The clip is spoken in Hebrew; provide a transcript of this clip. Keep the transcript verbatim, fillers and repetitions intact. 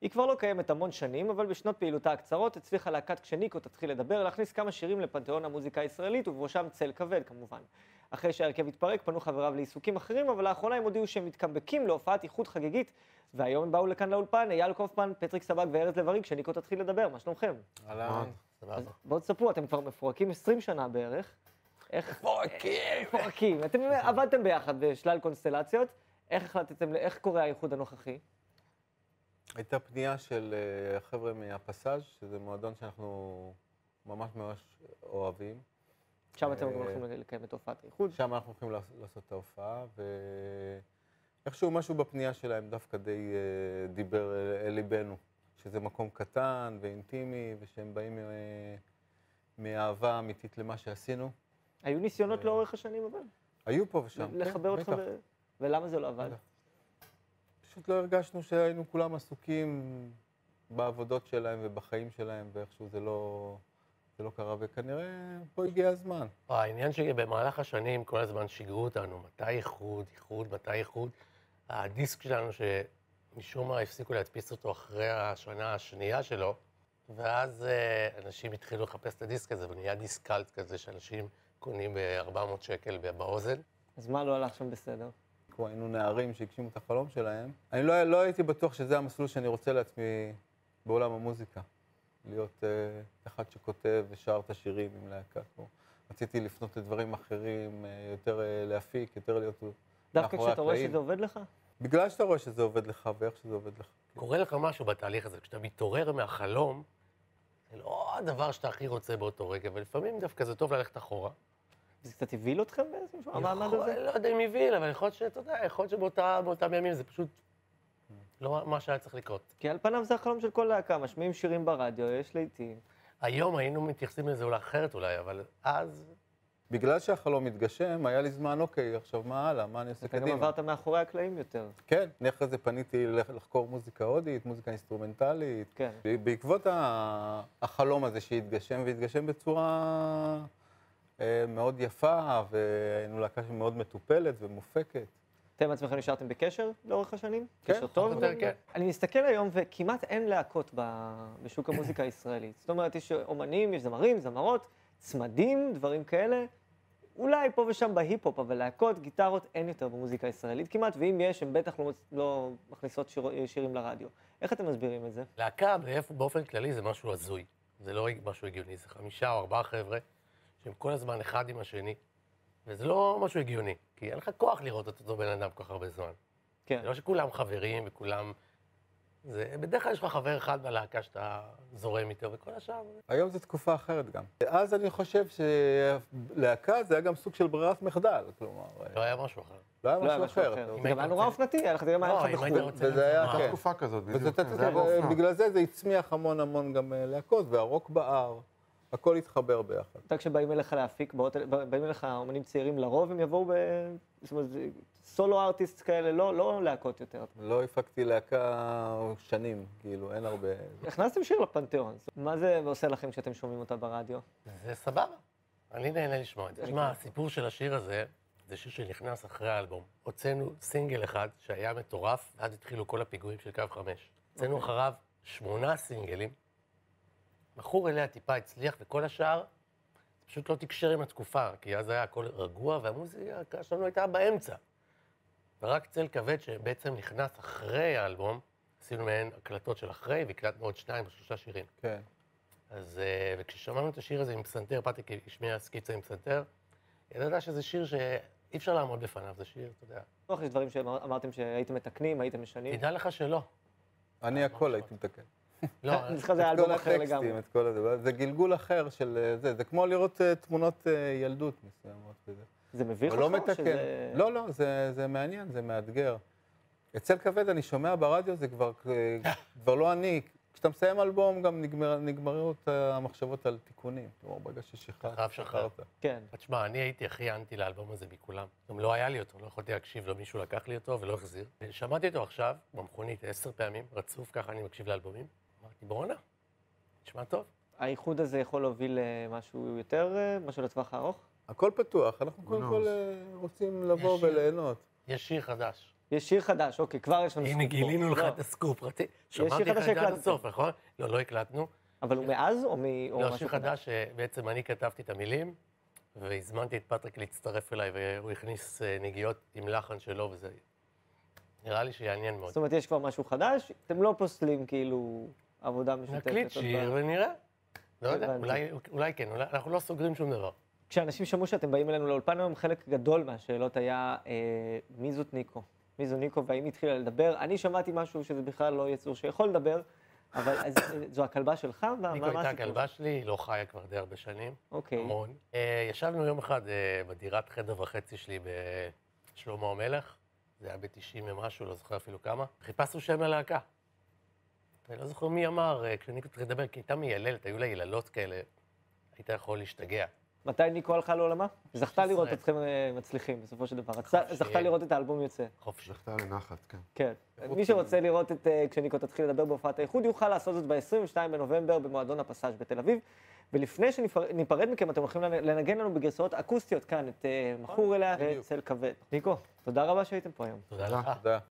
היא כבר לא קיימת המון שנים, אבל בשנות פעילותה הקצרות הצליחה להקת כשניקו תתחיל לדבר, להכניס כמה שירים לפנתיאון המוזיקה הישראלית, ובראשם צל כבד כמובן. אחרי שההרכב התפרק, פנו חבריו לעיסוקים אחרים, אבל לאחרונה הם הודיעו שהם מתקמבקים להופעת איחוד חגיגית, והיום הם באו לכאן לאולפן, אייל קופמן, פטריק סבג וארז לב-ארי, כשניקו תתחיל לדבר. מה שלומכם? אהלן. אז בואו תספרו, אתם כבר מפורקים עשרים שנה בערך. איך... מפורקים! מפורקים. אתם עבדתם ביחד בשלל קונסטלציות. איך החלטתם, איך קורה האיחוד הנוכחי? הייתה פנייה של חבר'ה מהפסאז', שזה מועדון שאנחנו ממש ממש אוהבים. שם אתם הולכים לקיים את הופעת האיחוד? שם אנחנו הולכים לעשות את ההופעה, ואיכשהו משהו בפנייה שלהם דווקא די דיבר אל ליבנו, שזה מקום קטן ואינטימי, ושהם באים מאהבה אמיתית למה שעשינו. היו ניסיונות לאורך השנים אבל? היו פה ושם, כן, לחבר אותך ו... ולמה זה לא עבד? פשוט לא הרגשנו שהיינו כולם עסוקים בעבודות שלהם ובחיים שלהם, ואיכשהו זה לא, זה לא קרה, וכנראה פה הגיע הזמן. העניין שבמהלך השנים כל הזמן שיגרו אותנו, מתי איחוד, איחוד, מתי איחוד. הדיסק שלנו שמשום מה הפסיקו להדפיס אותו אחרי השנה השנייה שלו, ואז אנשים התחילו לחפש את הדיסק הזה, ונהיה דיסקלט כזה שאנשים קונים ב-ארבע מאות שקל באוזן. אז מה לא הלך שם בסדר? כמו היינו נערים שהגשימו את החלום שלהם. אני לא, לא הייתי בטוח שזה המסלול שאני רוצה לעצמי בעולם המוזיקה. להיות uh, אחד שכותב ושר את השירים עם להקה. רציתי לפנות לדברים אחרים, uh, יותר uh, להפיק, יותר להיות מאחורי הקלעים. דווקא כשאתה רואה שזה עובד לך? בגלל שאתה רואה שזה עובד לך ואיך שזה עובד לך. קורה לך משהו בתהליך הזה, כשאתה מתעורר מהחלום, זה לא הדבר שאתה הכי רוצה באותו רגע, ולפעמים דווקא זה טוב ללכת אחורה. זה קצת הביל אתכם באיזשהו המעמד הזה? לא יודע אם הביל, אבל יכול להיות שאתה יודע, יכול להיות שבאותם ימים זה פשוט לא מה שהיה צריך לקרות. כי על פניו זה החלום של כל להקה, משמיעים שירים ברדיו, יש לעיתים. היום היינו מתייחסים לזה אולי אחרת אולי, אבל אז... בגלל שהחלום מתגשם, היה לי זמן, אוקיי, עכשיו מה הלאה, מה אני עושה קדימה? אתה גם עברת מאחורי הקלעים יותר. כן, אני אחרי זה פניתי לחקור מוזיקה הודית, מוזיקה אינסטרומנטלית. כן. בעקבות החלום הזה שהתגשם, והתגשם בצורה מאוד יפה, והיינו להקה שמאוד מטופלת ומופקת. אתם עצמכם נשארתם בקשר לאורך השנים? כן. קשר טוב? כן. אני מסתכל היום וכמעט אין להקות בשוק המוזיקה הישראלית. זאת אומרת, יש אומנים, יש זמרים, זמרות, צמדים, דברים כאלה. אולי פה ושם בהיפ-הופ, אבל להקות, גיטרות, אין יותר במוזיקה הישראלית כמעט, ואם יש, הן בטח לא, לא מכניסות שיר, שירים לרדיו. איך אתם מסבירים את זה? להקה באופן כללי זה משהו הזוי. זה לא משהו הגיוני, זה חמישה או ארבעה חבר'ה, שהם כל הזמן אחד עם השני, וזה לא משהו הגיוני, כי אין לך כוח לראות את אותו בן אדם כל כך הרבה זמן. כן. זה לא שכולם חברים וכולם... זה, בדרך כלל יש לך חבר אחד בלהקה שאתה זורם איתו, וכל השאר... היום זו תקופה אחרת גם. אז אני חושב שלהקה זה היה גם סוג של ברירת מחדל, כלומר... לא היה משהו אחר. לא היה משהו אחר. זה גם היה נורא אופנתי, היה לך גם היה לך בחור. וזה היה, כן. תקופה כזאת, בגלל זה זה הצמיח המון המון גם להקות, והרוק בער, הכל התחבר ביחד. אתה כשבאים אליך להפיק, באים אליך אומנים צעירים לרוב, הם יבואו ב... זאת אומרת, סולו ארטיסט כאלה, לא, לא להקות יותר. לא הפקתי להקה שנים, כאילו, אין הרבה... הכנסתם שיר לפנתיאון. מה זה עושה לכם כשאתם שומעים אותה ברדיו? זה סבבה. אני נהנה לשמוע את זה. תשמע, הסיפור של השיר הזה, זה שיר שנכנס אחרי האלבום. הוצאנו סינגל אחד שהיה מטורף, עד התחילו כל הפיגועים של קו חמש. הוצאנו אחריו שמונה סינגלים, בחור אליה טיפה הצליח, וכל השאר פשוט לא תקשר עם התקופה, כי אז היה הכל רגוע, והמוזיקה שלנו הייתה באמצע. ורק צל כבד שבעצם נכנס אחרי האלבום, עשינו מהן הקלטות של אחרי, והקלטנו עוד שניים או שלושה שירים. כן. אז, וכששמענו את השיר הזה עם פסנתר, פתק השמיע סקיצה עם פסנתר, ידעת שזה שיר שאי אפשר לעמוד בפניו, זה שיר, אתה יודע. יש דברים שאמרתם שהייתם מתקנים, הייתם משנים? תדע לך שלא. אני הכל הייתי מתקן. לא, זה אלבום אחר לגמרי. את כל זה, זה גלגול אחר של זה, זה כמו לראות תמונות ילדות מסוימות וזה. זה מביך לא לך מתקן. שזה... לא, לא, זה, זה מעניין, זה מאתגר. אצל כבד אני שומע ברדיו, זה כבר, כבר לא אני. כשאתה מסיים אלבום, גם נגמר, נגמרות המחשבות על תיקונים. כלומר, ברגע ששחררת, שחררת. כן. תשמע, אני הייתי הכי אנטי לאלבום הזה מכולם. גם לא היה לי אותו, לא יכולתי להקשיב, לא מישהו לקח לי אותו ולא החזיר. שמעתי אותו עכשיו, במכונית, עשר פעמים, רצוף, ככה אני מקשיב לאלבומים. אמרתי, בואנה, נשמע טוב. האיחוד הזה יכול להוביל למשהו יותר, משהו לטווח הארוך? הכל פתוח, אנחנו קודם כל רוצים לבוא וליהנות. יש שיר חדש. יש שיר חדש, אוקיי, כבר יש לנו סקופ. הנה, גילינו לך לא. את הסקופ, רציתי. שיר שמעתי לך חדש את זה עד שהקלטתם. הסוף, נכון? לא, לא הקלטנו. אבל הוא מאז או מ... או לא, משהו שיר חדש שבעצם אני כתבתי את המילים, והזמנתי את פטריק להצטרף אליי, והוא הכניס אה, נגיעות עם לחן שלו, וזה נראה לי שיעניין מאוד. זאת אומרת, יש כבר משהו חדש, אתם לא פוסלים כאילו עבודה משותפת. נקליט עוד שיר פעם. ונראה. לא יודע, הבנתי. אולי, אולי כן, אולי, אנחנו לא סוגרים שום דבר. כשאנשים שמעו שאתם באים אלינו לאולפן היום, חלק גדול מהשאלות היה אה, מי זאת ניקו? מי זו ניקו והאם התחילה לדבר? אני שמעתי משהו שזה בכלל לא יצור שיכול לדבר, אבל אז, זו הכלבה שלך? מה, ניקו מה, מה הייתה הסיפור? הכלבה שלי, היא לא חיה כבר די הרבה שנים. אוקיי. המון. אה, ישבנו יום אחד אה, בדירת חדר וחצי שלי בשלמה המלך, זה היה ב-תשעים ומשהו, לא זוכר אפילו כמה. חיפשנו שם ללהקה. אני לא זוכר מי אמר, אה, כשניקו התחיל לדבר, כי הייתה מייללת, היו לה יללות כאלה, היית יכול להשתגע. מתי ניקו הלכה לעולמה? זכתה לראות ישראל. אתכם אה, מצליחים בסופו של דבר. רצה- חופשי. זכתה לראות את האלבום יוצא. חופשי. זכתה לנחת, כן. כן. מי שרוצה לראות את אה, כשניקו תתחיל לדבר בהופעת האיחוד, יוכל לעשות זאת ב-עשרים ושניים בנובמבר במועדון הפסאז' בתל אביב. ולפני שניפרד מכם, אתם הולכים לנגן לנו בגרסאות אקוסטיות כאן, את אה, מכור אליה וצל כבד. ניקו, תודה רבה שהייתם פה היום. תודה לך. תודה.